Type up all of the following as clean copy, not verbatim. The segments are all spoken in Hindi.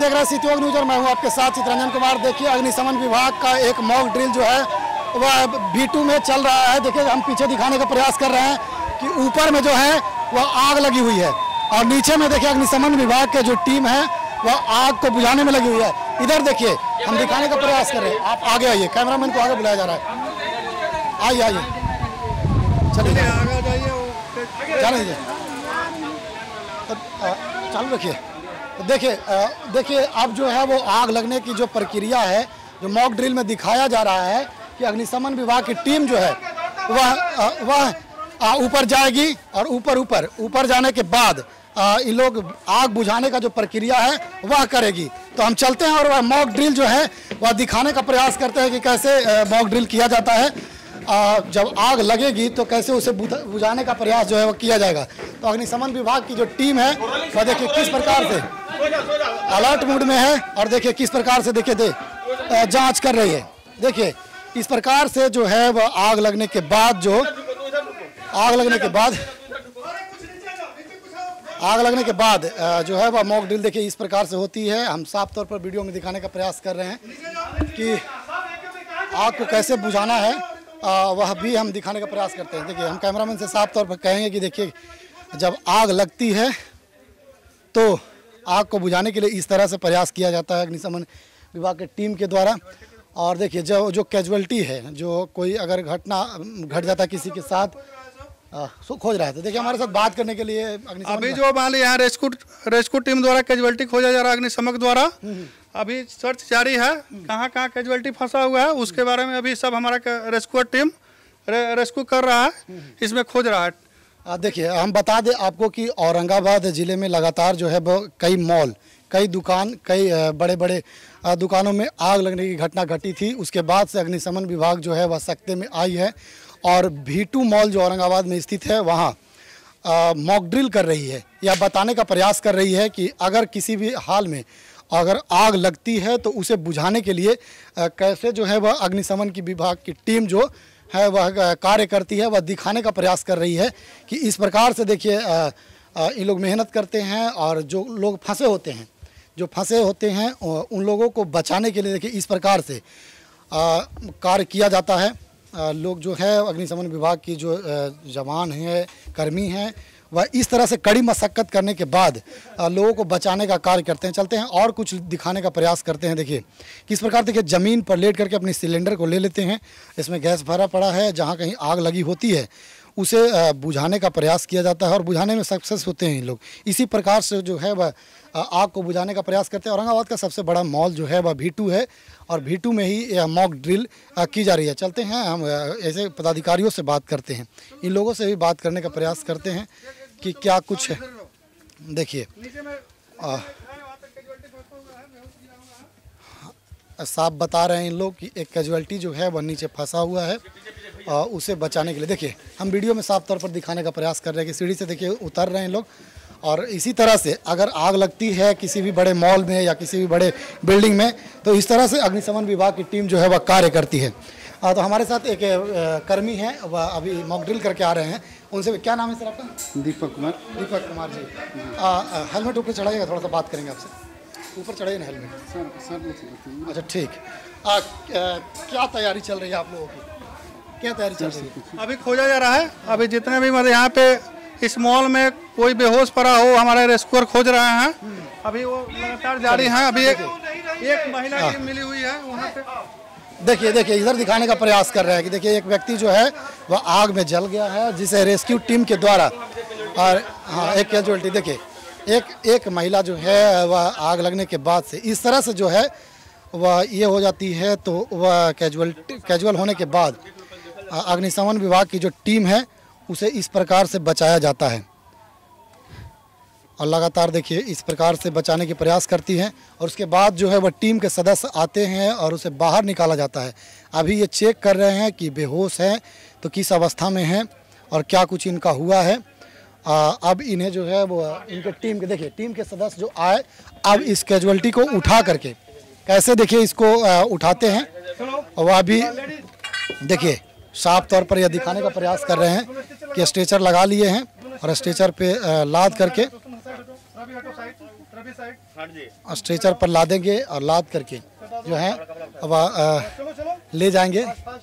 देख रहे हैं सिटी न्यूज और मैं हूं आपके साथ चित्रंजन कुमार। देखिए अग्निशमन विभाग का एक मॉक ड्रिल जो है वह B2 में चल रहा है। देखिए हम पीछे दिखाने का प्रयास कर रहे हैं कि ऊपर में जो है वह आग लगी हुई है और नीचे में देखिए अग्निशमन विभाग के जो टीम है वह आग को बुझाने में लगी हुई है। इधर देखिए हम दिखाने का प्रयास कर रहे हैं। आप आगे आइए, कैमरामैन को आगे बुलाया जा रहा है। आइए आइए, चलिए जाइए, चालू रखिए। तो देखिए अब जो है वो आग लगने की जो प्रक्रिया है जो मॉक ड्रिल में दिखाया जा रहा है कि अग्निशमन विभाग की टीम जो है वह ऊपर जाएगी और ऊपर जाने के बाद इन लोग आग बुझाने का जो प्रक्रिया है वह करेगी। तो हम चलते हैं और वह मॉक ड्रिल जो है वह दिखाने का प्रयास करते हैं कि कैसे मॉक ड्रिल किया जाता है। जब आग लगेगी तो कैसे उसे बुझाने का प्रयास जो है वो किया जाएगा। तो अग्निशमन विभाग की जो टीम है वह देखिए किस प्रकार से अलर्ट मोड में है और देखिए किस प्रकार से जांच कर रही है। देखिए इस प्रकार से जो है वह आग लगने के बाद जो है वह मॉक ड्रिल देखिए इस प्रकार से होती है। हम साफ तौर पर वीडियो में दिखाने का प्रयास कर रहे हैं कि आग को कैसे बुझाना है, वह भी हम दिखाने का प्रयास करते हैं। देखिए हम कैमरामैन से साफ तौर पर कहेंगे कि देखिए जब आग लगती है तो आग को बुझाने के लिए इस तरह से प्रयास किया जाता है अग्निशमन विभाग की टीम के द्वारा। और देखिए जो कैजुअल्टी है, जो कोई अगर घटना घट जाता है किसी के साथ खोज रहा है तो देखिए हमारे साथ बात करने के लिए अभी जो मान ली यहाँ रेस्क्यू टीम द्वारा कैजुअल्टी खोजा जा रहा है अग्निशमन द्वारा। अभी सर्च जारी है, कहाँ कहाँ कैजुअल्टी फंसा हुआ है उसके बारे में अभी सब हमारा रेस्क्यू टीम रेस्क्यू कर रहा है, इसमें खोज रहा है। देखिए हम बता दें आपको कि औरंगाबाद ज़िले में लगातार जो है वो कई मॉल, कई दुकान, कई बड़े बड़े दुकानों में आग लगने की घटना घटी थी। उसके बाद से अग्निशमन विभाग जो है वह सख्ते में आई है और B2 मॉल जो औरंगाबाद में स्थित है वहाँ मॉक ड्रिल कर रही है या बताने का प्रयास कर रही है कि अगर किसी भी हाल में अगर आग लगती है तो उसे बुझाने के लिए कैसे जो है वह अग्निशमन की विभाग की टीम जो है वह कार्य करती है, वह दिखाने का प्रयास कर रही है कि इस प्रकार से देखिए इन लोग मेहनत करते हैं और जो लोग फंसे होते हैं उन लोगों को बचाने के लिए देखिए इस प्रकार से कार्य किया जाता है। लोग जो है अग्निशमन विभाग की जो जवान हैं, कर्मी हैं, वह इस तरह से कड़ी मशक्कत करने के बाद लोगों को बचाने का कार्य करते हैं। चलते हैं और कुछ दिखाने का प्रयास करते हैं। देखिए किस प्रकार देखिए ज़मीन पर लेट करके अपने सिलेंडर को ले लेते हैं। इसमें गैस भरा पड़ा है, जहाँ कहीं आग लगी होती है उसे बुझाने का प्रयास किया जाता है और बुझाने में सक्सेस होते हैं लोग। इसी प्रकार से जो है वह आग को बुझाने का प्रयास करते हैं। औरंगाबाद का सबसे बड़ा मॉल जो है वह B2 है और B2 में ही यह मॉक ड्रिल की जा रही है। चलते हैं हम ऐसे पदाधिकारियों से बात करते हैं, इन लोगों से भी बात करने का प्रयास करते हैं कि क्या कुछ है। देखिए साफ बता रहे हैं इन लोग कि एक कैजुअल्टी जो है वह नीचे फंसा हुआ है, उसे बचाने के लिए देखिए हम वीडियो में साफ तौर पर दिखाने का प्रयास कर रहे हैं कि सीढ़ी से देखिए उतर रहे हैं लोग। और इसी तरह से अगर आग लगती है किसी भी बड़े मॉल में या किसी भी बड़े बिल्डिंग में तो इस तरह से अग्निशमन विभाग की टीम जो है वह कार्य करती है। तो हमारे साथ एक कर्मी हैं, वह अभी मॉक ड्रिल करके आ रहे हैं। उनसे क्या नाम है सर आपका? दीपक कुमार जी। हेलमेट ऊपर चढ़ाइएगा, थोड़ा सा बात करेंगे आपसे। ऊपर चढ़ाइए ना हेलमेट। सर अच्छा ठीक। क्या तैयारी चल रही है आप लोगों की? क्या तैयारी चल रही है? अभी खोजा जा रहा है। अभी जितने भी मतलब यहाँ पे इस मॉल में कोई बेहोश पड़ा हो हमारे रेस्क्यूअर खोज रहे हैं। अभी वो लगातार जारी है। अभी एक महिला की मिली हुई है वहाँ पे। देखिए इधर दिखाने का प्रयास कर रहे हैं कि देखिए एक व्यक्ति जो है वह आग में जल गया है जिसे रेस्क्यू टीम के द्वारा और हाँ एक कैजुअल्टी देखिए एक महिला जो है वह आग लगने के बाद से इस तरह से जो है वह ये हो जाती है। तो वह कैजुअल होने के बाद अग्निशमन विभाग की जो टीम है उसे इस प्रकार से बचाया जाता है और लगातार देखिए इस प्रकार से बचाने के प्रयास करती हैं और उसके बाद जो है वह टीम के सदस्य आते हैं और उसे बाहर निकाला जाता है। अभी ये चेक कर रहे हैं कि बेहोश हैं तो किस अवस्था में हैं और क्या कुछ इनका हुआ है। अब इन्हें जो है वो इनके टीम के देखिए टीम के सदस्य जो आए अब इस कैजुअल्टी को उठा करके कैसे देखिए इसको उठाते हैं और वह अभी देखिए साफ तौर पर यह दिखाने का प्रयास कर रहे हैं कि स्ट्रेचर लगा लिए हैं और स्ट्रेचर पे लाद करके स्ट्रेचर पर लादेंगे और लाद करके जो है अब ले जाएंगे।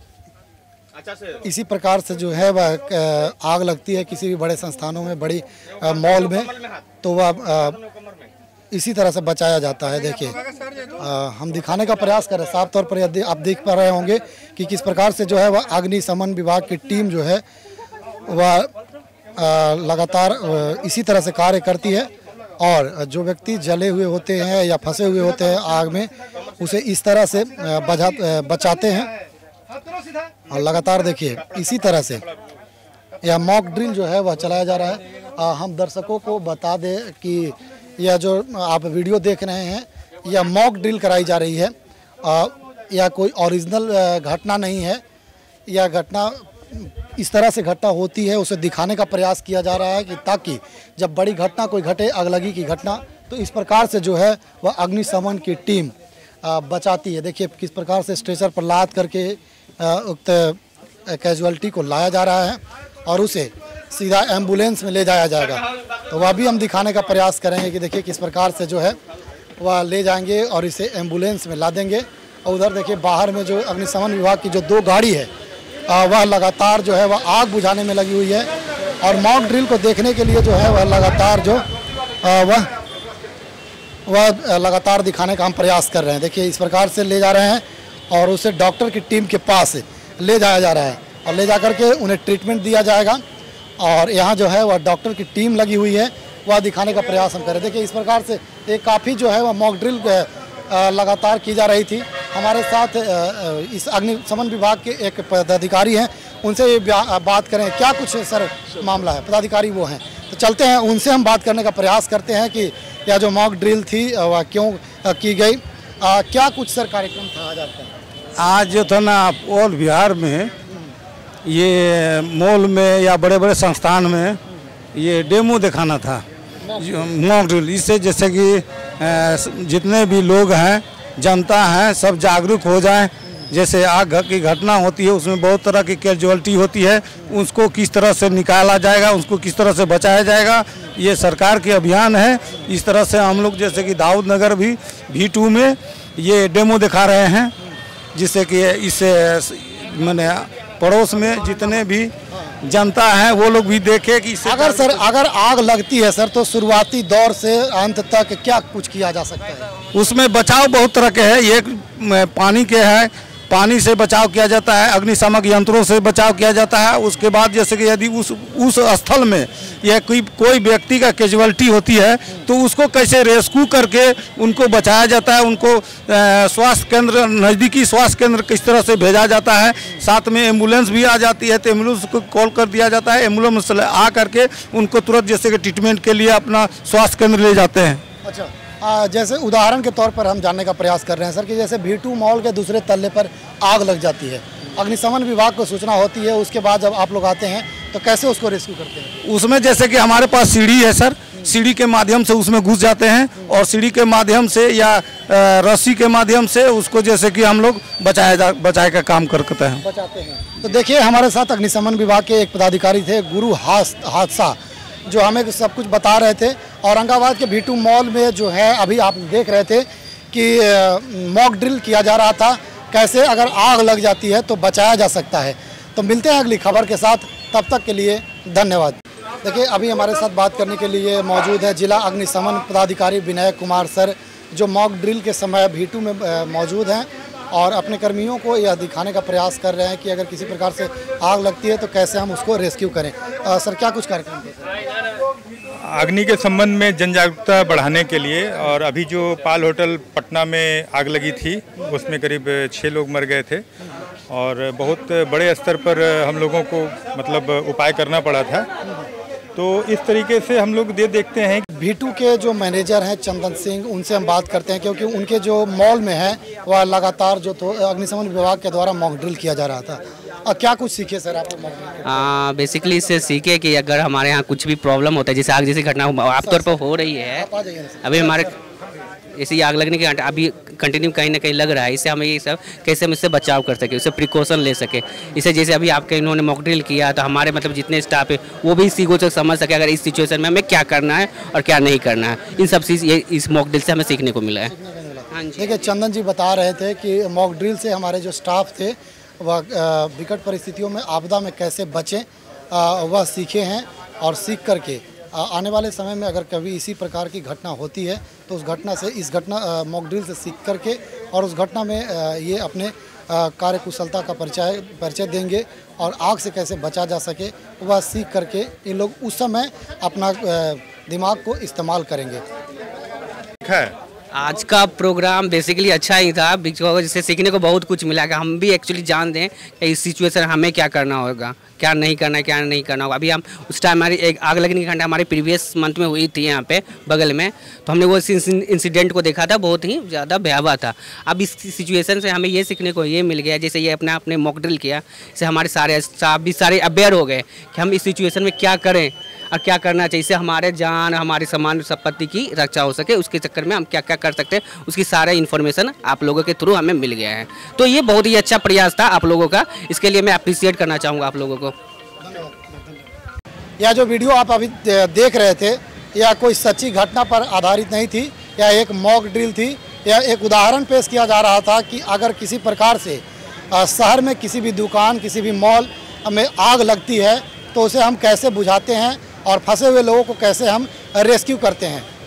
इसी प्रकार से जो है वह आग लगती है किसी भी बड़े संस्थानों में, बड़ी मॉल में, तो वह इसी तरह से बचाया जाता है। देखिए हम दिखाने का प्रयास कर रहे हैं, साफ तौर पर यदि आप देख पा रहे होंगे कि किस प्रकार से जो है वह अग्निशमन विभाग की टीम जो है वह लगातार इसी तरह से कार्य करती है और जो व्यक्ति जले हुए होते हैं या फंसे हुए होते हैं आग में, उसे इस तरह से बचाते हैं। और लगातार देखिए इसी तरह से यह मॉक ड्रिल जो है वह चलाया जा रहा है। हम दर्शकों को बता दें कि यह जो आप वीडियो देख रहे हैं यह मॉक ड्रिल कराई जा रही है। यह कोई ओरिजिनल घटना नहीं है, यह घटना इस तरह से घटना होती है उसे दिखाने का प्रयास किया जा रहा है कि ताकि जब बड़ी घटना कोई घटे, अगलगी की घटना, तो इस प्रकार से जो है वह अग्निशमन की टीम बचाती है। देखिए किस प्रकार से स्ट्रेचर पर लाद करके उक्त कैजुअलिटी को लाया जा रहा है और उसे सीधा एम्बुलेंस में ले जाया जाएगा। तो वह भी हम दिखाने का प्रयास करेंगे कि देखिए किस प्रकार से जो है वह ले जाएंगे और इसे एम्बुलेंस में ला देंगे। और उधर देखिए बाहर में जो अग्निशमन विभाग की जो 2 गाड़ी है वह लगातार जो है वह आग बुझाने में लगी हुई है और मॉक ड्रिल को देखने के लिए जो है वह लगातार जो वह लगातार दिखाने का हम प्रयास कर रहे हैं। देखिए इस प्रकार से ले जा रहे हैं और उसे डॉक्टर की टीम के पास ले जाया जा रहा है और ले जा करके उन्हें ट्रीटमेंट दिया जाएगा। और यहाँ जो है वह डॉक्टर की टीम लगी हुई है, वह दिखाने का प्रयास हम करें। देखिए इस प्रकार से एक काफ़ी जो है वह मॉक ड्रिल लगातार की जा रही थी। हमारे साथ इस अग्निशमन विभाग के एक पदाधिकारी हैं, उनसे ये बात करें क्या कुछ सर मामला है। पदाधिकारी वो हैं, तो चलते हैं उनसे हम बात करने का प्रयास करते हैं कि यह जो मॉक ड्रिल थी वह क्यों की गई, क्या कुछ सर कार्यक्रम था आज आपका? आज जो था ना ऑल बिहार में ये मॉल में या बड़े बड़े संस्थान में ये डेमो दिखाना था मॉक ड्रिल। इससे जैसे कि जितने भी लोग हैं, जनता है, सब जागरूक हो जाएं। जैसे आग की घटना होती है उसमें बहुत तरह की कैजुअलिटी होती है, उसको किस तरह से निकाला जाएगा, उसको किस तरह से बचाया जाएगा, ये सरकार के अभियान है। इस तरह से हम लोग जैसे कि दाऊद नगर भी V2 में ये डेमो दिखा रहे हैं, जिससे कि इससे मैंने पड़ोस में जितने भी जनता है वो लोग भी देखे कि अगर आग लगती है सर तो शुरुआती दौर से अंत तक क्या कुछ किया जा सकता है? उसमें बचाव बहुत तरह के है। एक पानी के है, पानी से बचाव किया जाता है, अग्निशामक यंत्रों से बचाव किया जाता है। उसके बाद जैसे कि यदि उस स्थल में यह कोई व्यक्ति का कैजुअलिटी होती है तो उसको कैसे रेस्क्यू करके उनको बचाया जाता है, उनको स्वास्थ्य केंद्र, नज़दीकी स्वास्थ्य केंद्र किस तरह से भेजा जाता है। साथ में एम्बुलेंस भी आ जाती है तो एम्बुलेंस को कॉल कर दिया जाता है, एम्बुलेंस आ करके उनको तुरंत जैसे कि ट्रीटमेंट के लिए अपना स्वास्थ्य केंद्र ले जाते हैं। अच्छा, जैसे उदाहरण के तौर पर हम जानने का प्रयास कर रहे हैं सर कि जैसे V2 मॉल के दूसरे तल्ले पर आग लग जाती है, अग्निशमन विभाग को सूचना होती है, उसके बाद जब आप लोग आते हैं तो कैसे उसको रेस्क्यू करते हैं? उसमें जैसे कि हमारे पास सीढ़ी है सर, सीढ़ी के माध्यम से उसमें घुस जाते हैं और सीढ़ी के माध्यम से या रस्सी के माध्यम से उसको जैसे कि हम लोग बचाए का काम करते हैं, बचाते हैं। तो देखिए हमारे साथ अग्निशमन विभाग के एक पदाधिकारी थे गुरु हादसा, जो हमें सब कुछ बता रहे थे। औरंगाबाद के V2 मॉल में जो है अभी आप देख रहे थे कि मॉक ड्रिल किया जा रहा था, कैसे अगर आग लग जाती है तो बचाया जा सकता है। तो मिलते हैं अगली खबर के साथ, तब तक के लिए धन्यवाद। देखिए अभी हमारे साथ बात करने के लिए मौजूद है जिला अग्निशमन पदाधिकारी विनय कुमार सर, जो मॉक ड्रिल के समय V2 में मौजूद हैं और अपने कर्मियों को यह दिखाने का प्रयास कर रहे हैं कि अगर किसी प्रकार से आग लगती है तो कैसे हम उसको रेस्क्यू करें। सर क्या कुछ कार्यक्रम थे? अग्नि के संबंध में जन जागरूकता बढ़ाने के लिए, और अभी जो पाल होटल पटना में आग लगी थी उसमें करीब 6 लोग मर गए थे और बहुत बड़े स्तर पर हम लोगों को मतलब उपाय करना पड़ा था। तो इस तरीके से हम लोग देखते हैं। V2 के जो मैनेजर हैं चंदन सिंह, उनसे हम बात करते हैं क्योंकि उनके जो मॉल में है वह लगातार जो तो अग्निशमन विभाग के द्वारा मॉक ड्रिल किया जा रहा था। क्या कुछ सीखे सर आप मॉक ड्रिल? बेसिकली इससे सीखे कि अगर हमारे यहाँ कुछ भी प्रॉब्लम होता है, जैसे आग जैसी घटना आमतौर पर हो रही है, अभी हमारे जैसे ये आग लगने के घंटे अभी कंटिन्यू कहीं ना कहीं लग रहा है, इससे हमें ये सब कैसे हम इससे बचाव कर सके, उससे प्रिकॉशन ले सके। इसे जैसे अभी आपके इन्होंने मॉक ड्रिल किया तो हमारे मतलब जितने स्टाफ है वो भी इसी को समझ सके अगर इस सिचुएशन में हमें क्या करना है और क्या नहीं करना है। इन सब चीज़ ये इस मॉक ड्रिल से हमें सीखने को मिला है। हाँ जी। देखिए चंदन जी बता रहे थे कि मॉक ड्रिल से हमारे जो स्टाफ थे वह विकट परिस्थितियों में आपदा में कैसे बचें वह सीखे हैं और सीख करके आने वाले समय में अगर कभी इसी प्रकार की घटना होती है तो उस घटना से इस घटना मॉक ड्रिल से सीख करके और उस घटना में ये अपने कार्यकुशलता का परिचय देंगे और आग से कैसे बचा जा सके वह सीख करके इन लोग उस समय अपना दिमाग को इस्तेमाल करेंगे। आज का प्रोग्राम बेसिकली अच्छा ही था, जिससे सीखने को बहुत कुछ मिला कि हम भी एक्चुअली जान दें कि इस सिचुएशन हमें क्या करना होगा, क्या नहीं करना है, क्या नहीं करना होगा। अभी हम उस टाइम हमारी एक आग लगने की घटना हमारे प्रीवियस मंथ में हुई थी यहाँ पे बगल में, तो हमने वो इंसिडेंट को देखा था, बहुत ही ज़्यादा भयावह था। अब इस सिचुएशन से हमें ये सीखने को ये मिल गया, जैसे ये आपने मॉक ड्रिल किया, इससे हमारे सारे स्टाफ भी सारे अवेयर हो गए कि हम इस सिचुएशन में क्या करें और क्या करना चाहिए, इससे हमारे जान हमारी सामान संपत्ति की रक्षा हो सके। उसके चक्कर में हम क्या क्या कर सकते हैं उसकी सारा इन्फॉर्मेशन आप लोगों के थ्रू हमें मिल गया है। तो ये बहुत ही अच्छा प्रयास था आप लोगों का, इसके लिए मैं अप्रिशिएट करना चाहूँगा आप लोगों को। यह जो वीडियो आप अभी देख रहे थे यह कोई सच्ची घटना पर आधारित नहीं थी, यह एक मॉक ड्रिल थी। यह एक उदाहरण पेश किया जा रहा था कि अगर किसी प्रकार से शहर में किसी भी दुकान किसी भी मॉल में आग लगती है तो उसे हम कैसे बुझाते हैं और फंसे हुए लोगों को कैसे हम रेस्क्यू करते हैं।